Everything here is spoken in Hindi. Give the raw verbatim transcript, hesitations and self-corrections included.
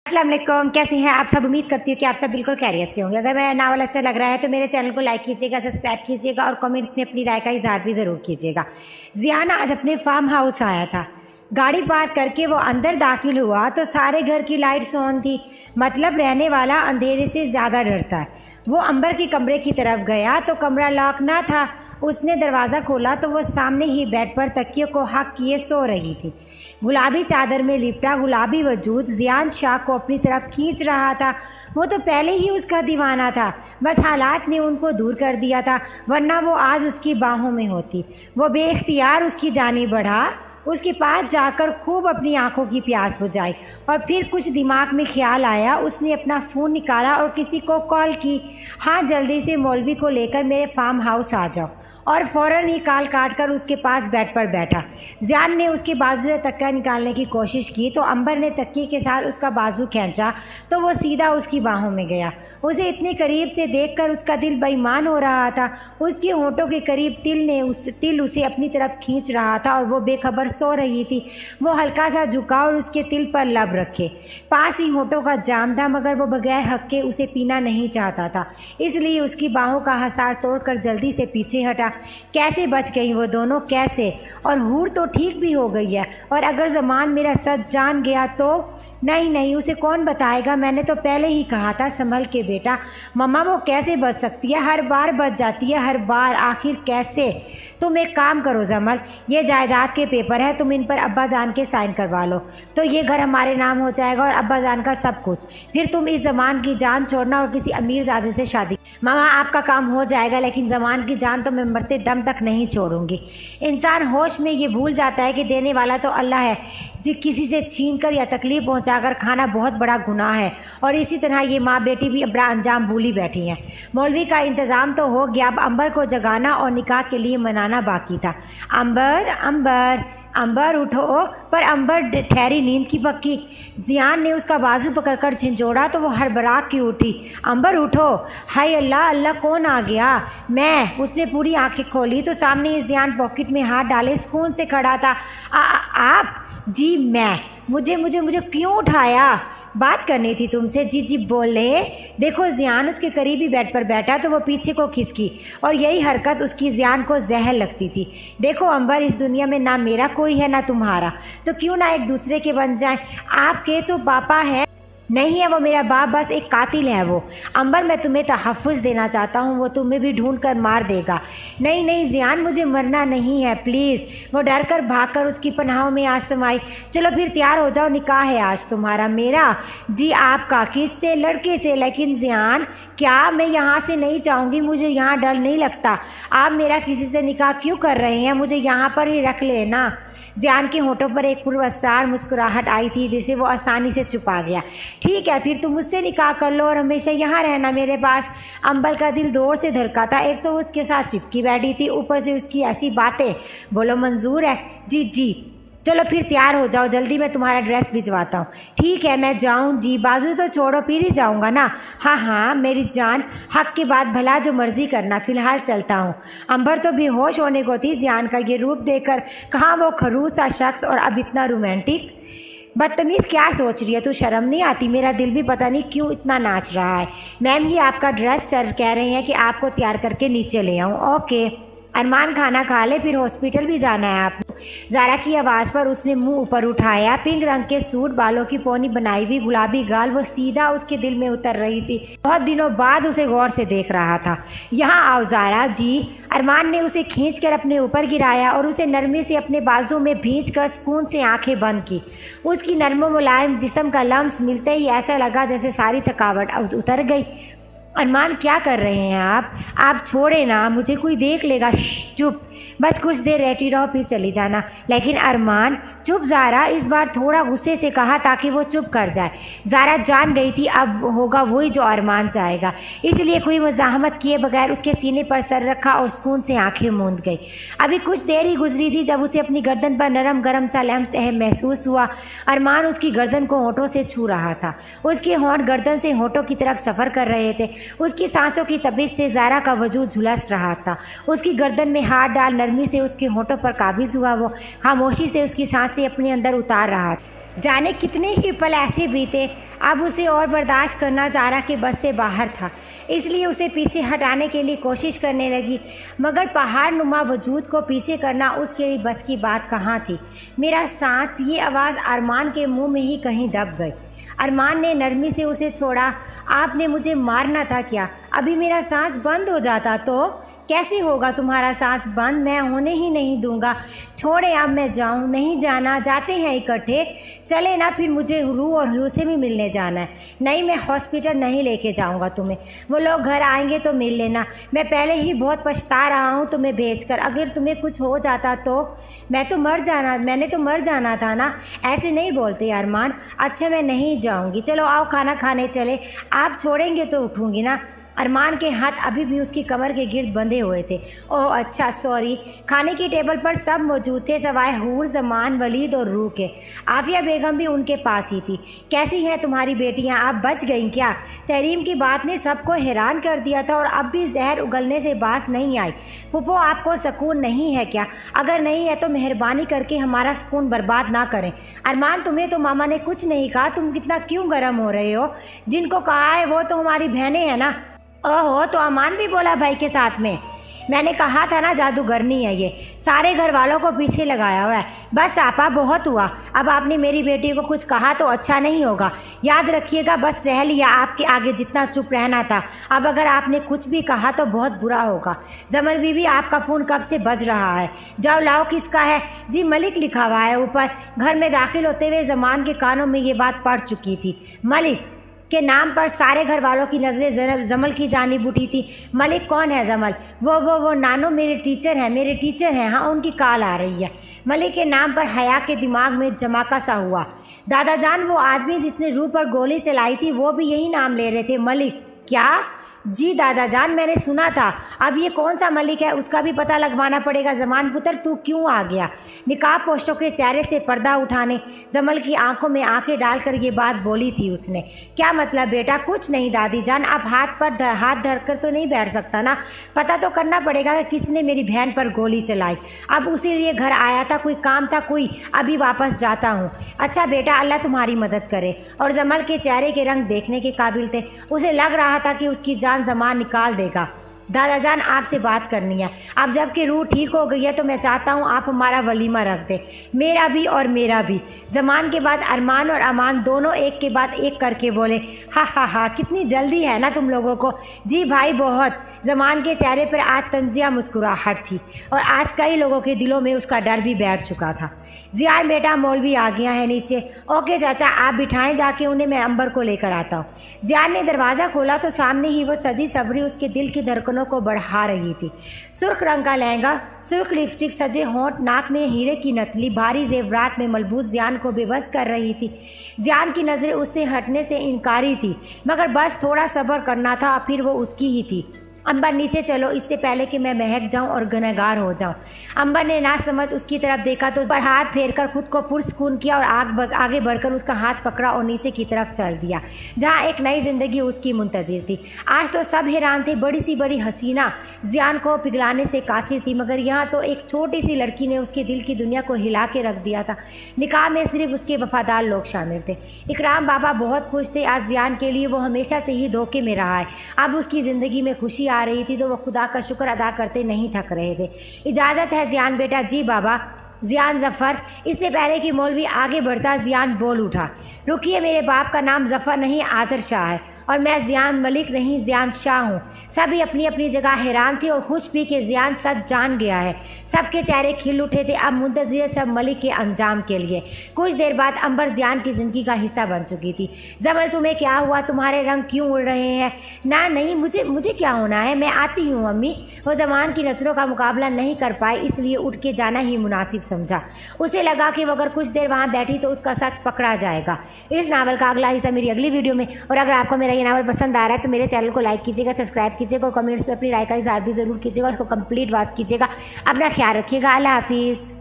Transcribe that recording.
अस्सलाम वालेकुम, कैसे हैं आप सब। उम्मीद करती हूँ कि आप सब बिल्कुल खैरियत से होंगे। अगर मेरा नावल अच्छा लग रहा है तो मेरे चैनल को लाइक कीजिएगा, सब्सक्राइब कीजिएगा और कमेंट्स में अपनी राय का इजहार भी ज़रूर कीजिएगा। जियान आज अपने फार्म हाउस आया था। गाड़ी पार्क करके वो अंदर दाखिल हुआ तो सारे घर की लाइट्स ऑन थी। मतलब रहने वाला अंधेरे से ज़्यादा डरता है। वो अंबर के कमरे की तरफ गया तो कमरा लॉक ना था। उसने दरवाज़ा खोला तो वो सामने ही बेड पर तकिए को हक किए सो रही थी। गुलाबी चादर में लिपटा गुलाबी वजूद जियान शाह को अपनी तरफ खींच रहा था। वो तो पहले ही उसका दीवाना था, बस हालात ने उनको दूर कर दिया था, वरना वो आज उसकी बाहों में होती। वो बेख्तियार उसकी जानिब बढ़ा, उसके पास जाकर खूब अपनी आंखों की प्यास बुझाई और फिर कुछ दिमाग में ख्याल आया। उसने अपना फ़ोन निकाला और किसी को कॉल की। हाँ, जल्दी से मौलवी को लेकर मेरे फार्म हाउस आ जाओ। और फ़ौरन ही कॉल काट कर उसके पास बेड पर बैठा। जियान ने उसके बाजू से तकिया निकालने की कोशिश की तो अंबर ने तकिए के साथ उसका बाजू खींचा तो वो सीधा उसकी बाहों में गया। उसे इतने करीब से देखकर उसका दिल बेईमान हो रहा था। उसके होंठों के करीब तिल ने उस तिल उसे अपनी तरफ खींच रहा था और वो बेखबर सो रही थी। वो हल्का सा झुका और उसके तिल पर लब रखे। पास ही होंठों का जाम था, मगर वो बगैर हक के उसे पीना नहीं चाहता था, इसलिए उसकी बाहों का हसार तोड़कर जल्दी से पीछे हटा। कैसे बच गई वो दोनों, कैसे? और हूर तो ठीक भी हो गई है। और अगर ज़मान मेरा सच जान गया तो? नहीं नहीं, उसे कौन बताएगा। मैंने तो पहले ही कहा था संभल के बेटा। मम्मा वो कैसे बच सकती है, हर बार बच जाती है, हर बार। आखिर कैसे? तुम एक काम करो जमल, ये जायदाद के पेपर है, तुम इन पर अब्बा जान के साइन करवा लो तो ये घर हमारे नाम हो जाएगा और अब्बा जान का सब कुछ। फिर तुम इस जमान की जान छोड़ना और किसी अमीर ज़ादे से शादी। मामा आपका काम हो जाएगा, लेकिन जमान की जान तो मैं मरते दम तक नहीं छोड़ूंगी। इंसान होश में ये भूल जाता है कि देने वाला तो अल्लाह है। जी किसी से छीन कर या तकलीफ़ पहुंचाकर खाना बहुत बड़ा गुनाह है, और इसी तरह ये माँ बेटी भी अपना अंजाम भूली बैठी हैं। मौलवी का इंतज़ाम तो हो गया, अब अंबर को जगाना और निकाह के लिए मनाना बाकी था। अंबर अंबर अंबर उठो। पर अंबर ठहरी नींद की पक्की। जियान ने उसका बाजू पकड़कर झिंझोड़ा तो वो हड़बड़ा की उठी। अंबर उठो। हाय अल्लाह अल्लाह, कौन आ गया? मैं। उसने पूरी आंखें खोली तो सामने ही जियान पॉकेट में हाथ डाले सुकून से खड़ा था। आ, आ, आप? जी मैं। मुझे मुझे मुझे क्यों उठाया? बात करनी थी तुमसे। जी जी बोले। देखो जियान उसके करीब ही बेड पर बैठा तो वो पीछे को खिसकी और यही हरकत उसकी जियान को जहर लगती थी। देखो अंबर, इस दुनिया में ना मेरा कोई है ना तुम्हारा, तो क्यों ना एक दूसरे के बन जाए। आपके तो पापा है। नहीं है वो मेरा बाप, बस एक कातिल है वो। अंबर मैं तुम्हें तहफ़्फ़ुज़ देना चाहता हूँ, वो तुम्हें भी ढूंढ कर मार देगा। नहीं नहीं जियान, मुझे मरना नहीं है प्लीज़। वो डर कर भाग कर उसकी पनाहों में आज समाई। चलो फिर तैयार हो जाओ, निकाह है आज तुम्हारा। मेरा? जी आपका। किससे? लड़के से। लेकिन जियान क्या? मैं यहाँ से नहीं जाऊँगी, मुझे यहाँ डर नहीं लगता। आप मेरा किसी से निकाह क्यों कर रहे हैं? मुझे यहाँ पर ही रख लेना। जियान के होठों पर एक पुरअसरार मुस्कुराहट आई थी जिसे वो आसानी से छुपा गया। ठीक है, फिर तुम मुझसे निकाह कर लो और हमेशा यहाँ रहना मेरे पास। अंबर का दिल जोर से धड़का था। एक तो उसके साथ चिपकी बैठी थी, ऊपर से उसकी ऐसी बातें। बोलो मंजूर है? जी जी। चलो फिर तैयार हो जाओ जल्दी, मैं तुम्हारा ड्रेस भिजवाता हूँ। ठीक है मैं जाऊँ? जी। बाजू तो छोड़ो, फिर ही जाऊँगा ना। हाँ हाँ मेरी जान, हक के बाद भला जो मर्जी करना, फ़िलहाल चलता हूँ। अंबर तो बेहोश होने को थी जियान का ये रूप देखकर। कहाँ वो खरूस सा शख्स और अब इतना रोमांटिक। बदतमीज़, क्या सोच रही है तू? शर्म नहीं आती? मेरा दिल भी पता नहीं क्यों इतना नाच रहा है। मैम ये आपका ड्रेस सर कह रहे हैं कि आपको तैयार करके नीचे ले आऊँ। ओके। अरमान खाना खा ले, फिर हॉस्पिटल भी जाना है आपको। ज़ारा की आवाज़ पर उसने मुंह ऊपर उठाया। पिंक रंग के सूट, बालों की पौनी बनाई हुई, गुलाबी गाल, वो सीधा उसके दिल में उतर रही थी। बहुत दिनों बाद उसे गौर से देख रहा था। यहाँ आओ ज़ारा। जी। अरमान ने उसे खींचकर अपने ऊपर गिराया और उसे नरमी से अपने बाजू में भींच कर सुकून से आंखें बंद की। उसकी नर्म मुलायम जिस्म का लम्स मिलते ही ऐसा लगा जैसे सारी थकावट उतर गई। अरमान क्या कर रहे हैं आप? आप छोड़े ना, मुझे कोई देख लेगा। चुप, बस कुछ देर रहती रहो फिर चली जाना। लेकिन अरमान। चुप ज़ारा, इस बार थोड़ा गुस्से से कहा ताकि वो चुप कर जाए। ज़ारा जान गई थी अब होगा वही जो अरमान चाहेगा, इसलिए कोई मज़ाहमत किए बगैर उसके सीने पर सर रखा और सुकून से आंखें मूंद गई। अभी कुछ देर ही गुजरी थी जब उसे अपनी गर्दन पर नरम गरम सा लम्स महसूस हुआ। अरमान उसकी गर्दन को होंठों से छू रहा था। उसके होंठ गर्दन से होंठों की तरफ सफ़र कर रहे थे। उसकी सांसों की तपिश से ज़ारा का वजूद झुलस रहा था। उसकी गर्दन में हाथ डाल नरमी से उसके होंठों पर काबिज हुआ। वो खामोशी से उसकी सांसें अपने अंदर उतार रहा था। जाने कितने ही पल ऐसे बीते, अब उसे और बर्दाश्त करना ज़ारा के बस से बाहर था, इसलिए उसे पीछे हटाने के लिए कोशिश करने लगी, मगर पहाड़ नुमा वजूद को पीछे करना उसके लिए बस की बात कहाँ थी। मेरा सांस, ये आवाज़ अरमान के मुंह में ही कहीं दब गई। अरमान ने नरमी से उसे छोड़ा। आपने मुझे मारना था क्या? अभी मेरा सांस बंद हो जाता तो? कैसे होगा तुम्हारा सांस बंद? मैं होने ही नहीं दूंगा। छोड़े, अब मैं जाऊं? नहीं जाना, जाते हैं इकट्ठे। चले ना, फिर मुझे रू और रू से भी मिलने जाना है। नहीं, मैं हॉस्पिटल नहीं लेके जाऊंगा तुम्हें। वो लोग घर आएंगे तो मिल लेना। मैं पहले ही बहुत पछता रहा हूं तुम्हें भेजकर। अगर तुम्हें कुछ हो जाता तो? मैं तो मर जाना मैंने तो मर जाना था ना। ऐसे नहीं बोलते अरमान। अच्छा, मैं नहीं जाऊंगी। चलो आओ खाना खाने चले। आप छोड़ेंगे तो उठूंगी ना। अरमान के हाथ अभी भी उसकी कमर के गिर्द बंधे हुए थे। ओह अच्छा, सॉरी। खाने की टेबल पर सब मौजूद थे सवाए हूर, जमान, वलीद और रूह के। आफिया बेगम भी उनके पास ही थी। कैसी हैं तुम्हारी बेटियां? आप बच गईं क्या? तहरीम की बात ने सबको हैरान कर दिया था और अब भी जहर उगलने से बास नहीं आई। फूफो, आपको सुकून नहीं है क्या? अगर नहीं है तो मेहरबानी करके हमारा सुकून बर्बाद ना करें। अरमान, तुम्हें तो मामा ने कुछ नहीं कहा, तुम कितना क्यों गर्म हो रहे हो? जिनको कहा है वो तो हमारी बहनें हैं ना। ओहो, तो अमान भी बोला भाई के साथ में। मैंने कहा था ना, जादूगरनी है ये, सारे घर वालों को पीछे लगाया हुआ है। बस आपा, बहुत हुआ। अब आपने मेरी बेटी को कुछ कहा तो अच्छा नहीं होगा। याद रखिएगा, बस रह लिया आपके आगे जितना चुप रहना था। अब अगर आपने कुछ भी कहा तो बहुत बुरा होगा। जमल बीबी, आपका फ़ोन कब से बज रहा है? जाओ लाओ, किसका है? जी, मलिक लिखा हुआ है ऊपर। घर में दाखिल होते हुए जमान के कानों में ये बात पड़ चुकी थी। मलिक के नाम पर सारे घर वालों की नज़रें जमल की जानिब उठी थी। मलिक कौन है? जमल? वो वो वो नानो, मेरे टीचर हैं, मेरे टीचर हैं। हाँ, उनकी कॉल आ रही है। मलिक के नाम पर हया के दिमाग में जमाका सा हुआ। दादा जान, वो आदमी जिसने रूह पर गोली चलाई थी वो भी यही नाम ले रहे थे, मलिक। क्या? जी दादा जान, मैंने सुना था। अब ये कौन सा मलिक है उसका भी पता लगवाना पड़ेगा। जमान पुत्र, तू क्यों आ गया? निकाब पोशों के चेहरे से पर्दा उठाने जमल की आंखों में आंखें डालकर ये बात बोली थी उसने। क्या मतलब बेटा? कुछ नहीं दादी जान। अब हाथ पर धर, हाथ धर कर तो नहीं बैठ सकता ना। पता तो करना पड़ेगा कि किसने मेरी बहन पर गोली चलाई। अब उसी लिए घर आया था, कोई काम था कोई। अभी वापस जाता हूँ। अच्छा बेटा, अल्लाह तुम्हारी मदद करे। और जमल के चेहरे के रंग देखने के काबिल थे। उसे लग रहा था कि उसकी जान जमान निकाल देगा। दादा जान, आपसे बात करनी है। अब जबकि रूह ठीक हो गई है तो मैं चाहता हूँ आप हमारा वलीमा रख दे, मेरा भी और मेरा भी। जमान के बाद अरमान और अमान दोनों एक के बाद एक करके बोले, हा हा हा, कितनी जल्दी है ना तुम लोगों को। जी भाई, बहुत। जमान के चेहरे पर आज तंजिया मुस्कुराहट थी और आज कई लोगों के दिलों में उसका डर भी बैठ चुका था। जियान बेटा, मौलवी आ गया है नीचे। ओके चाचा, आप बिठाएं जाके उन्हें, मैं अंबर को लेकर आता हूँ। जियान ने दरवाज़ा खोला तो सामने ही वो सजी सबरी उसके दिल की धड़कनों को बढ़ा रही थी। सुर्ख रंग का लहंगा, सुर्ख लिपस्टिक, सजे होंठ, नाक में हीरे की नथली, भारी जेवरात में मलबूस जियान को बेबस कर रही थी। जियान की नज़रें उससे हटने से इनकारी थी, मगर बस थोड़ा सब्र करना था, फिर वो उसकी ही थी। अंबर नीचे चलो, इससे पहले कि मैं महक जाऊं और गुनहगार हो जाऊं। अंबर ने ना समझ उसकी तरफ देखा तो पर हाथ फेरकर खुद को पुरस्कून किया और आग आगे बढ़कर उसका हाथ पकड़ा और नीचे की तरफ चल दिया, जहां एक नई जिंदगी उसकी मुंतजिर थी। आज तो सब हैरान थे। बड़ी सी बड़ी हसीना जियान को पिघलाने से कासिर थी, मगर यहाँ तो एक छोटी सी लड़की ने उसके दिल की दुनिया को हिला के रख दिया था। निकाह में सिर्फ उसके वफादार लोग शामिल थे। इकराम बाबा बहुत खुश थे आज जियान के लिए। वो हमेशा से ही धोखे में रहा है। अब उसकी ज़िंदगी में खुशी आ रही थी तो वो खुदा का शुक्र अदा करते नहीं थक रहे थे। इजाज़त है जियान बेटा? जी बाबा। जियान जफ़र। इससे पहले कि मौलवी आगे बढ़ता जियान बोल उठा, रुकिए, मेरे बाप का नाम जफ़र नहीं आज़र शाह है और मैं जियान मलिक नहीं जियान शाह हूँ। सभी अपनी अपनी जगह हैरान थे और खुश भी कि जियान सच जान गया है। सबके चेहरे खिल उठे थे अब मुंतज़िर सब मलिक के अंजाम के लिए। कुछ देर बाद अंबर जियान की ज़िंदगी का हिस्सा बन चुकी थी। जमल, तुम्हें क्या हुआ? तुम्हारे रंग क्यों उड़ रहे हैं? ना नहीं, मुझे मुझे क्या होना है, मैं आती हूँ अम्मी। वो जमान की नज़रों का मुकाबला नहीं कर पाए, इसलिए उठ के जाना ही मुनासिब समझा। उसे लगा कि वो अगर कुछ देर वहाँ बैठी तो उसका सच पकड़ा जाएगा। इस नावल का अगला हिस्सा मेरी अगली वीडियो में। और अगर आपको मेरा ये नावल पसंद आ रहा है तो मेरे चैनल को लाइक कीजिएगा, सब्सक्राइब कीजिएगा और कमेंट्स में अपनी राय का इज़हार भी ज़रूर कीजिएगा। उसको कंप्लीट बात कीजिएगा। अपना ख्याल रखिएगा। अल्लाह हाफिज़।